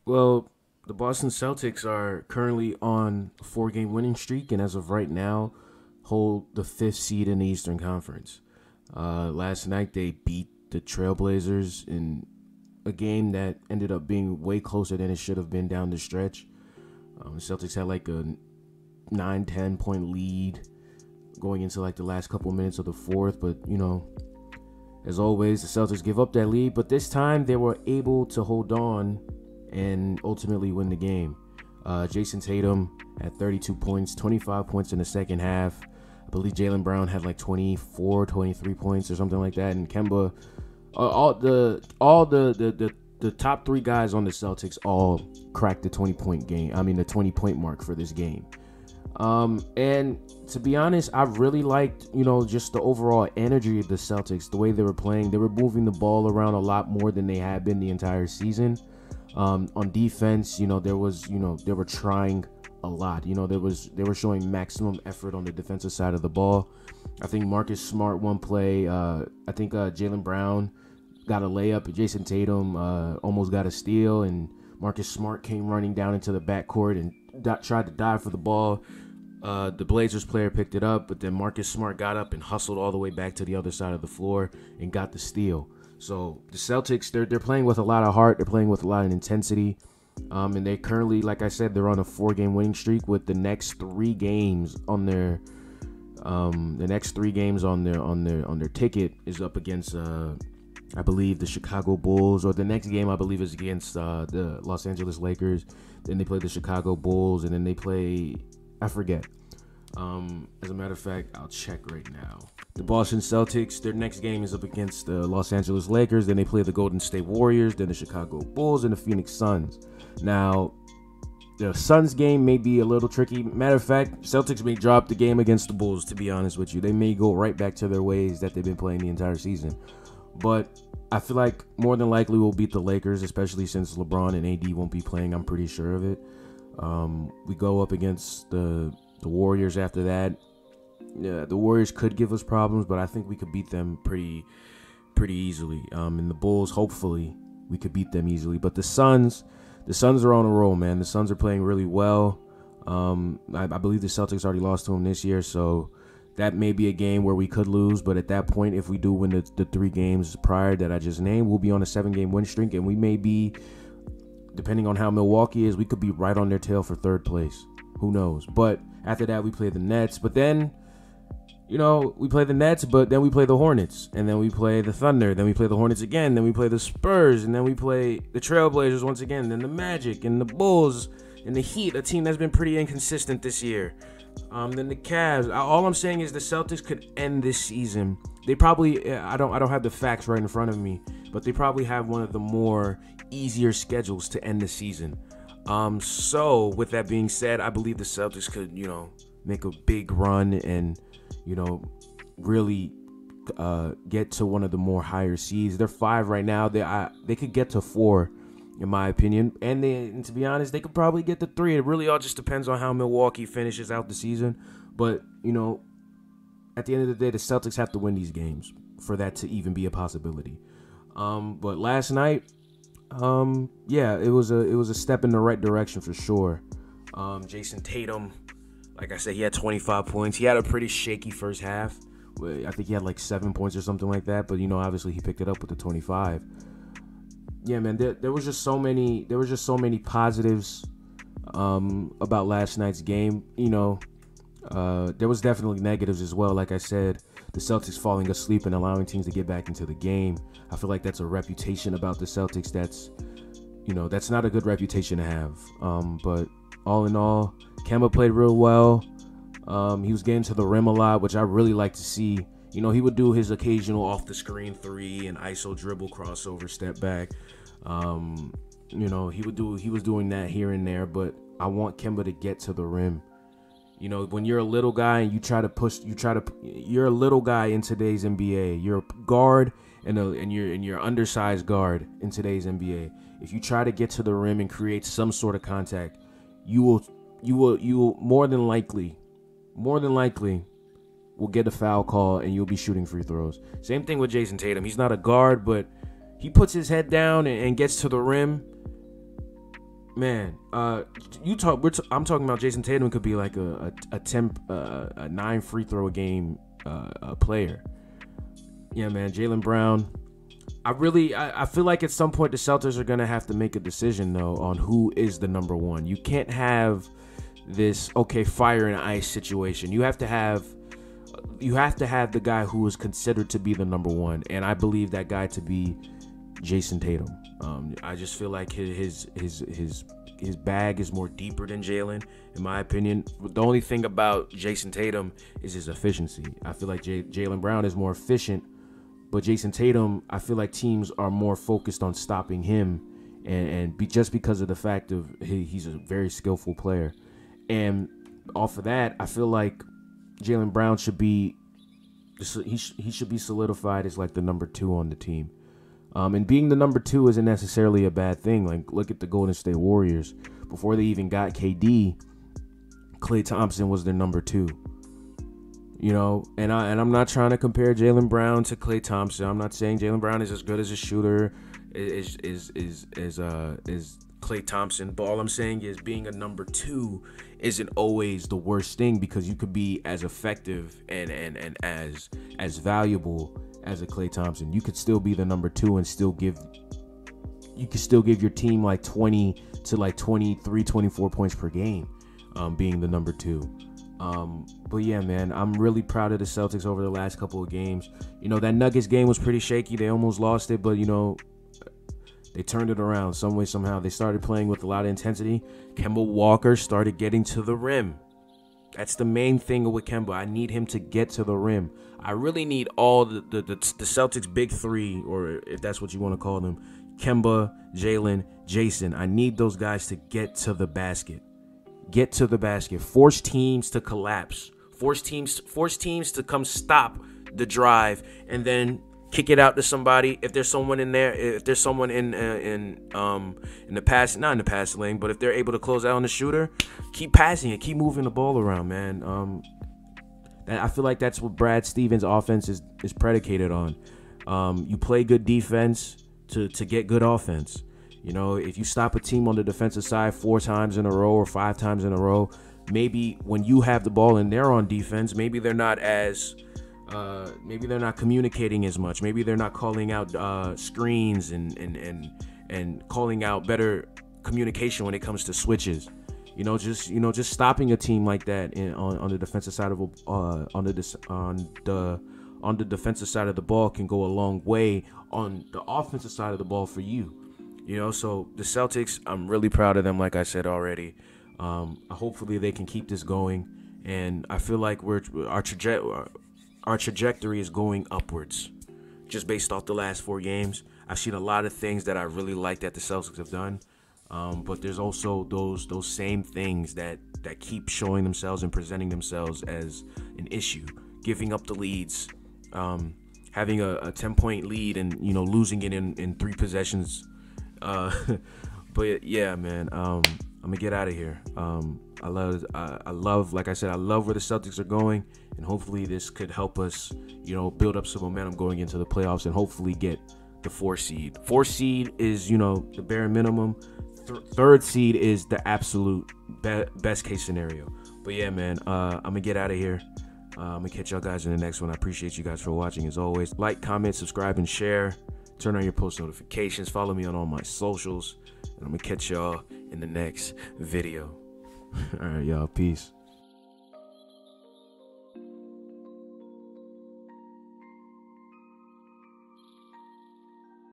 Well, the Boston Celtics are currently on a four-game winning streak, and as of right now, hold the fifth seed in the Eastern Conference. Last night they beat the Trailblazers in a game that ended up being way closer than it should have been down the stretch. The Celtics had like a 9-10 point lead going into like the last couple minutes of the fourth, but as always, the Celtics give up that lead, but this time they were able to hold on and ultimately win the game. Jason Tatum had 32 points, 25 points in the second half. I believe Jaylen Brown had like 24, 23 points or something like that. And Kemba, all the top three guys on the Celtics all cracked the 20-point mark for this game. And to be honest, I really liked, just the overall energy of the Celtics, the way they were playing. They were moving the ball around a lot more than they had been the entire season. On defense, they were trying a lot. They were showing maximum effort on the defensive side of the ball. I think Marcus Smart one play. I think Jaylen Brown got a layup. Jason Tatum almost got a steal, and Marcus Smart came running down into the backcourt and tried to dive for the ball. The Blazers player picked it up, but then Marcus Smart got up and hustled all the way back to the other side of the floor and got the steal. So the Celtics, they're playing with a lot of heart. They're playing with a lot of intensity. And they currently, like I said, they're on a 4-game winning streak with the next 3 games on their ticket is up against I believe the Chicago Bulls, or the next game I believe is against the Los Angeles Lakers. Then they play the Chicago Bulls, and then they play, I forget. As a matter of fact, I'll check right now. The Boston Celtics, their next game is up against the Los Angeles Lakers. Then they play the Golden State Warriors, then the Chicago Bulls, and the Phoenix Suns. Now, the Suns game may be a little tricky. Matter of fact, Celtics may drop the game against the Bulls, to be honest with you. They may go right back to their ways that they've been playing the entire season. But I feel like more than likely we'll beat the Lakers, especially since LeBron and AD won't be playing. I'm pretty sure of it. We go up against the Warriors after that. Yeah, the Warriors could give us problems, but I think we could beat them pretty easily. And the Bulls, hopefully, we could beat them easily. But the Suns are on a roll, man. The Suns are playing really well. I believe the Celtics already lost to them this year, so that may be a game where we could lose. But at that point, if we do win the 3 games prior that I just named, we'll be on a 7-game win streak, and we may be, depending on how Milwaukee is, we could be right on their tail for 3rd place. Who knows? But after that, we play the Nets. But then, we play the Nets, but then we play the Hornets, and then we play the Thunder, then we play the Hornets again, then we play the Spurs, and then we play the Trailblazers once again, then the Magic and the Bulls and the Heat, a team that's been pretty inconsistent this year. Then the Cavs. All I'm saying is the Celtics could end this season. They probably, I don't have the facts right in front of me, but they probably have one of the more easier schedules to end the season. So with that being said, I believe the Celtics could, make a big run and, really get to one of the more higher seeds. They're 5 right now. They could get to 4, in my opinion. And to be honest, they could probably get to 3. It really all just depends on how Milwaukee finishes out the season. But, at the end of the day, the Celtics have to win these games for that to even be a possibility. But last night, it was a step in the right direction for sure. Jason Tatum, like I said, he had 25 points. He had a pretty shaky first half. I think he had like 7 points or something like that. But obviously he picked it up with the 25. Yeah, man. There was just so many positives about last night's game. There was definitely negatives as well. Like I said, the Celtics falling asleep and allowing teams to get back into the game. I feel like that's a reputation about the Celtics that's not a good reputation to have. But all in all, Kemba played real well. He was getting to the rim a lot, which I really like to see. He would do his occasional off-the-screen 3 and ISO dribble crossover step back. He was doing that here and there, but I want Kemba to get to the rim. When you're a little guy and you're a little guy in today's NBA. You're a guard and you're undersized guard in today's NBA. If you try to get to the rim and create some sort of contact, you will more than likely will get a foul call and you'll be shooting free throws. Same thing with Jason Tatum. He's not a guard, but he puts his head down and gets to the rim. Man, I'm talking about Jason Tatum could be like a 9 free throw a game player. Yeah, man, Jaylen Brown. I feel like at some point the Celtics are gonna have to make a decision though on who is the number one. You can't have this fire and ice situation. You have to have the guy who is considered to be the number one, and I believe that guy to be Jason Tatum. I just feel like his bag is more deeper than Jalen, in my opinion. The only thing about Jason Tatum is his efficiency. I feel like Jaylen Brown is more efficient, but Jason Tatum, I feel like teams are more focused on stopping him, just because of the fact of he's a very skillful player. And off of that, I feel like Jaylen Brown should be solidified as like the number 2 on the team. And being the number 2 isn't necessarily a bad thing. Like, look at the Golden State Warriors. Before they even got KD, Klay Thompson was their number 2. You know, and I'm not trying to compare Jaylen Brown to Klay Thompson. I'm not saying Jaylen Brown is as good as a shooter is Klay Thompson. But all I'm saying is being a number 2 isn't always the worst thing, because you could be as effective and as valuable as a Klay Thompson. You could still be the number 2 and still give your team like 20 to like 23, 24 points per game, being the number 2. But yeah, man, I'm really proud of the Celtics over the last couple of games. You know, that Nuggets game was pretty shaky. They almost lost it, but you know, they turned it around some way, somehow. They started playing with a lot of intensity. Kemba Walker started getting to the rim. That's the main thing with Kemba. I need him to get to the rim. I really need all the Celtics big 3, or if that's what you want to call them, Kemba, Jalen, Jason. I need those guys to get to the basket. Get to the basket. Force teams to collapse. Force teams to come stop the drive and then kick it out to somebody. If there's someone in there, if there's someone in the pass, not in the pass lane, but if they're able to close out on the shooter, keep passing it, keep moving the ball around, man. I feel like that's what Brad Stevens' offense is predicated on. You play good defense to get good offense. You know, if you stop a team on the defensive side 4 times in a row or 5 times in a row, maybe when you have the ball and they're on defense, maybe they're not communicating as much. Maybe they're not calling out screens and calling out better communication when it comes to switches. Just stopping a team like that on the defensive side of on the defensive side of the ball can go a long way on the offensive side of the ball for you. You know, so the Celtics, I'm really proud of them, like I said already. Hopefully they can keep this going, and I feel like our trajectory is going upwards, just based off the last 4 games. I've seen a lot of things that I really like that the Celtics have done, but there's also those same things that keep showing themselves and presenting themselves as an issue. Giving up the leads, having a 10-point lead and losing it in 3 possessions. But yeah, man, I'm gonna get out of here. I love, like I said, I love where the Celtics are going, and hopefully this could help us, build up some momentum going into the playoffs and hopefully get the 4 seed. 4 seed is, the bare minimum. 3rd seed is the absolute best case scenario. But yeah, man, I'm gonna get out of here. I'm gonna catch y'all guys in the next one. I appreciate you guys for watching as always. Like, comment, subscribe, and share. Turn on your post notifications. Follow me on all my socials. And I'm going to catch y'all in the next video. All right, y'all. Peace.